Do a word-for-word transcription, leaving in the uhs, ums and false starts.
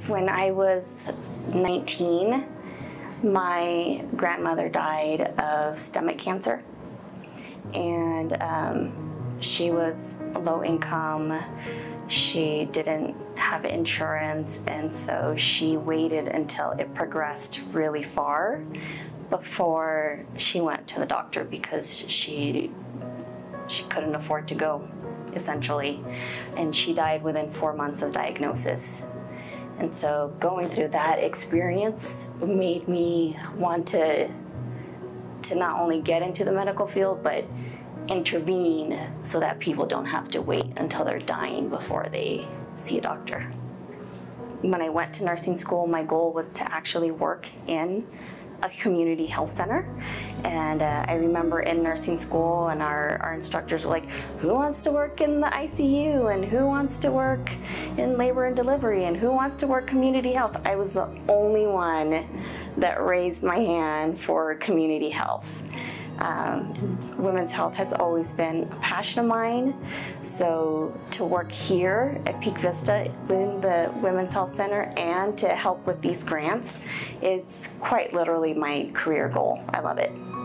When I was nineteen, my grandmother died of stomach cancer, and um, she was low income. She didn't have insurance, and so she waited until it progressed really far before she went to the doctor, because she she couldn't afford to go, essentially, and she died within four months of diagnosis. And so going through that experience made me want to, to not only get into the medical field, but intervene so that people don't have to wait until they're dying before they see a doctor. When I went to nursing school, my goal was to actually work in a community health center. And uh, I remember in nursing school, and our, our instructors were like, who wants to work in the I C U, and who wants to work in labor and delivery, and who wants to work community health? I was the only one that raised my hand for community health. Um, women's health has always been a passion of mine, so to work here at Peak Vista within the Women's Health Center and to help with these grants, it's quite literally my career goal. I love it.